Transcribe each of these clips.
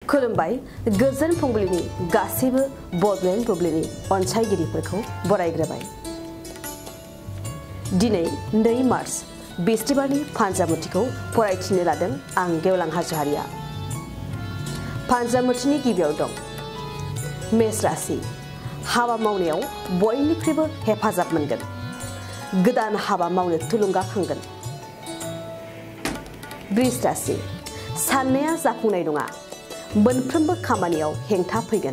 खुलुमबाय गोजोन फुंबिलिनि गासैबो बडलेण्ड बुब्लिनि अनसायगिरिफोरखौ बरायग्रोबाय। दिनै 2 मार्च बिस्तिबारनि फान्जामुथिखौ फरायथिनो लादों आं गेवलां हाज'वारिया। फान्जामुथिनि गिबियाव दं मेष राशि, हाबा मावनायाव बयनिख्रुइबो हेफाजाब मोनगोन, गोदान हाबा मावनो थुलुंगाखांगोन। वृष राशि, साननाया जाफुंनाय नङा, मोनफ्रोमबो खामानियाव हेंथा फैगोन।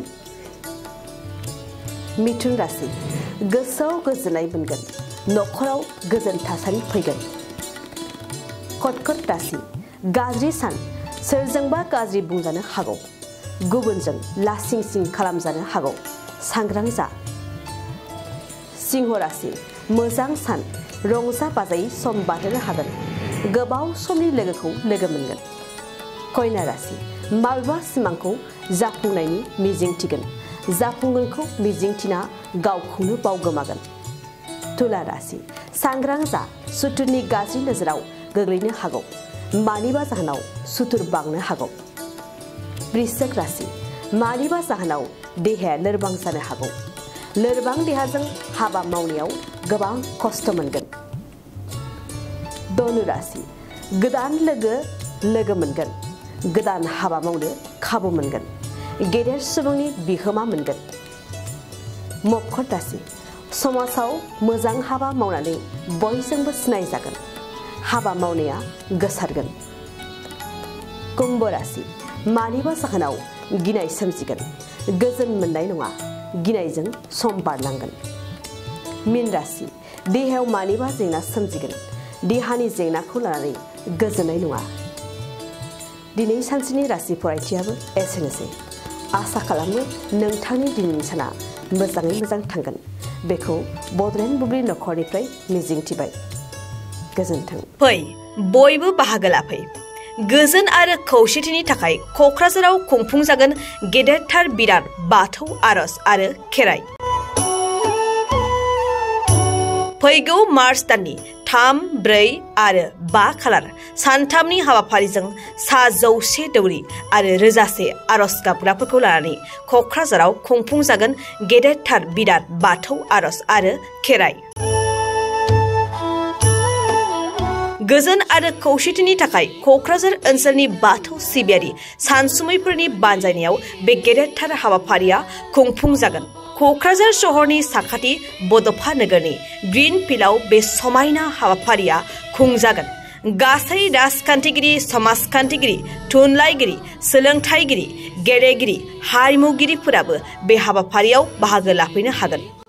मिथुन राशि, गोसोआव गोजोननाय मोनगोन, नखराव गोजोन थासारि फैगोन। कर्कट राशि, गाज्रि सान, सोरजोंबा गाज्रि बुंजानो हागौ, गुबुनजों लासिं सिं खालामजानो हागौ, सांग्रां जा। सिंह राशि, मोजां सान, रंजा बाजायै सम बारहोनो हागोन, गोबाव समनि लोगोखौ लोगो मोनगोन। कन्या राशि, माबेबा सिमांखौ जाफुंनायनि मिजिंथिगोन, जाफुंगोनखौ मिजिंथिना गावखौनो बावगोमागोन। तुला राशि, सांग्रां जा, सुथुरनि गाज्रि नोजोराव गोग्लैनो हागौ, मानिबा जाहोनाव सुथुर बांनो हागौ। वृश्चिक राशि, मानिबा जाहोनाव देहाया लोरबां जानो हागौ, लोरबां देहाजों हाबा मावनायाव गोबां खस्थ' मोनगोन। धनु राशि, गोदान लोगो मोनगोन, गोदान हाबा मावनो खाबु मोनगोन, गेदेर सुबुंनि बिहोमा मोनगोन। मकर राशि, समाजाव मोजां हाबा मावनानै बयजोंबो सिनायजागोन, हाबा मावनाया गोसारगोन। कुम्भ राशि, मानिबा जाहोनाव गिनाय सोमजिगोन, गोजोन मोननाय नङा, गिनायजों सम बारलांगोन। मीन राशि, देहायाव मानिबा जेंना सोमजिगोन, देहानि जेंनाखौ लानानै गोजोननाय नङा। दिनै सानसेनि राशि फरायथियाबो एसेनोसै। आसा खालामो नोंथांनि दिनैनि साना मोजाङै मोजां थांगोन, बेखौ बडलेण्ड बुब्लि नखरनिफ्राय मिजिंथिबाय। गोजोन्थों। फै बयबो बाहागो लाफै। गोजोन आरो खौसेथिनि थाखाय क'क्राझाराव खुंफुंजागोन गेदेरथार बिराद बाथौ आरज आरो खेराइ। फैगौ मार्च दाननि 3, 4 आरो 5 खालार सानथामनि हाबाफारिजों 100 दौरि आरो रोजासे आरज गाबग्राफोरखौ लानानै क'क्राझाराव खुंफुंजागोन गेदेरथार बिराद बाथौ आरज आरो खेराइ। गोजोन आरो खौसेथिनि थाखाय क'क्राझार ओनसोलनि बाथौ सिबियारि सानसुमैफोरनि बानजायनायाव बे गेदेरथार हाबाफारिया खुंफुंजागोन। क'क्राझार सहरनि साखाथि बड'फा नोगोरनि ग्रीन फिल्डआव बे समायना हाबाफारिया खुंजागोन। गासै राजखान्थिगिरि, समाजखान्थिगिरि, थुनलाइगिरि, सोलोंथाइगिरि, गेलेगिरि, हारिमुगिरिफोराबो बे हाबाफारियाव बाहागो लाफैनो हागोन।